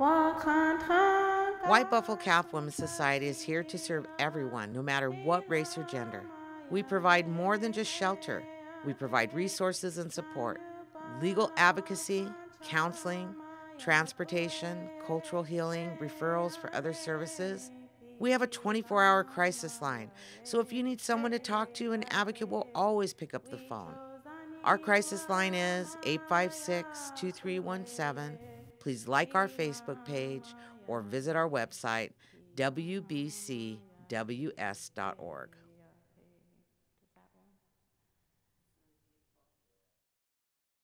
White Buffalo Calf Women's Society is here to serve everyone, no matter what race or gender. We provide more than just shelter. We provide resources and support, legal advocacy, counseling, transportation, cultural healing, referrals for other services. We have a 24-hour crisis line, so if you need someone to talk to, an advocate will always pick up the phone. Our crisis line is 856-2317. Please like our Facebook page or visit our website, wbcws.org.